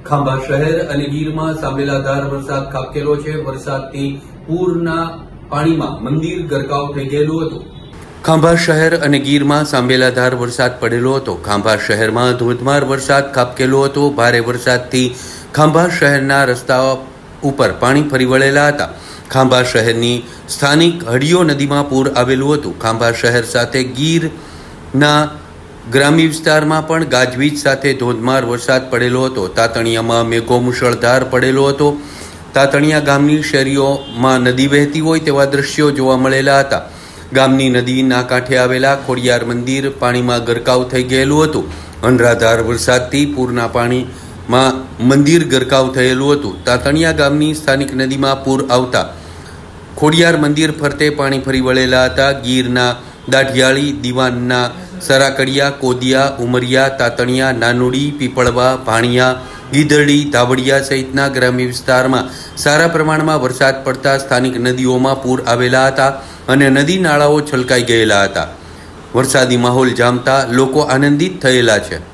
ખાંભા શહેર અને ગીરમાં સાંબેલાધાર વરસાદ ખાબકેલો છે। વરસાદથી પૂરના પાણીમાં મંદિર ગરકાવ થઈ ગયેલું હતું। ખાંભા શહેર અને ગીરમાં સાંબેલાધાર વરસાદ પડેલો હતો। ખાંભા શહેરમાં ધોધમાર વરસાદ ખાબકેલો હતો। ભારે વરસાદથી ખાંભા શહેરના રસ્તાઓ ઉપર પાણી ફરી વળેલા હતા। ખાંભા શહેરની સ્થાનિક હડિયો નદીમાં પૂર આવેલું હતું। ખાંભા શહેર સાથે ગીરના ગ્રામ્ય વિસ્તારમાં પણ ગાજવીજ સાથે ધોધમાર વરસાદ પડેલો હતો। તાતણિયામાં મેઘો મુશળધાર પડેલો હતો। તાતણિયા ગામની શેરીઓમાં નદી વહેતી હોય તેવા દ્રશ્યો જોવા મળેલા હતા। ગામની નદીના કાંઠે આવેલા ખોડિયાર મંદિર પાણીમાં ગરકાવ થઈ ગયેલું હતું। અનરાધાર વરસાદથી પૂરના પાણીમાં મંદિર ગરકાવ થયેલું હતું। તાતણિયા ગામની સ્થાનિક નદીમાં પૂર આવતા ખોડિયાર મંદિર ફરતે પાણી ફરી વળેલા હતા। ગીરના દાઢિયાળી, દીવાનના સરાકડિયા, કોદિયા, ઉમરિયા, તાતણિયા, નાનુડી, પીપળવા, ભાણિયા, ગીદરડી, ધાવડિયા સહિતના ગ્રામ્ય વિસ્તારમાં સારા પ્રમાણમાં વરસાદ પડતા સ્થાનિક નદીઓમાં પૂર આવેલા હતા અને નદી નાળાઓ છલકાઈ ગયેલા હતા। વરસાદી માહોલ જામતા લોકો આનંદિત થયેલા છે।